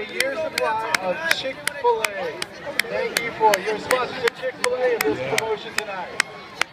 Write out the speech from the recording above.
year supply of Chick-fil-A. Thank you for your sponsors of Chick-fil-A in this promotion tonight.